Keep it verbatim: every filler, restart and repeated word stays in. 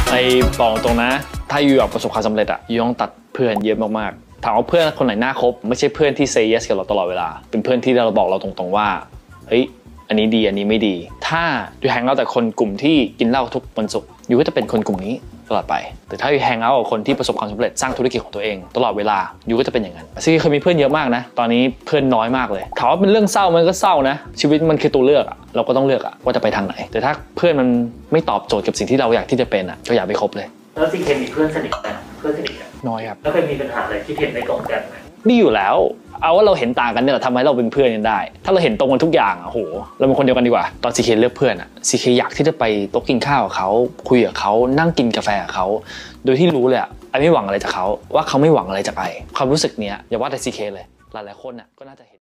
ในบอกตรงนะถ้าอยู่อยากประสบความสำเร็จอะอยู่ต้องตัดเพื่อนเยอะมากๆถามว่าเพื่อนคนไหนน่าคบไม่ใช่เพื่อนที่ say yes กับเราตลอดเวลาเป็นเพื่อนที่เราบอกเราตรงๆว่าเฮ้ยอันนี้ดีอันนี้ไม่ดีถ้าอยู่แฮงเอาท์แต่คนกลุ่มที่กินเหล้าทุกวันศุกร์อยู่ก็จะเป็นคนกลุ่มนี้ตลอดไปแต่ถ้าอยู่แฮงเอาท์กับคนที่ประสบความสำเร็จสร้างธุรกิจของตัวเองตลอดเวลาอยู่ก็จะเป็นอย่างนั้นซึ่งเคยมีเพื่อนเยอะมากนะตอนนี้เพื่อนน้อยมากเลยถามว่าเป็นเรื่องเศร้ามันก็เศร้านะชีวิตมันคือตัวเลือกอะเราก็ต้องเลือกอะว่าจะไปทางไหนแต่ถ้าเพื่อนมันไม่ตอบโจทย์กับสิ่งที่เราอยากที่จะเป็นอะก็อย่าไปคบเลยแล้วซีเคมีเพื่อนสนิทนะเพื่อนสนิทน้อยครับแล้วเคยมีปัญหาอะไรที่เห็นไม่ตรงกันไหมนี่อยู่แล้วเอาว่าเราเห็นต่างกันเนี่ยทำให้เราเป็นเพื่อนกันได้ถ้าเราเห็นตรงกันทุกอย่างอ่ะโหเราเป็นคนเดียวกันดีกว่าตอนซีเคเลือกเพื่อนอ่ะซีเคอยากที่จะไปโต๊ะกินข้าวกับเขาคุยกับเขานั่งกินกาแฟกับเขาโดยที่รู้เลยอ่ะไอ้ไม่หวังอะไรจากเขาว่าเขาไม่หวังอะไรจากไอ้ความรู้สึกเนี้ยอย่าว่าแต่ซีเคเลยหลายๆคนอ่ะก็น่าจะเห็น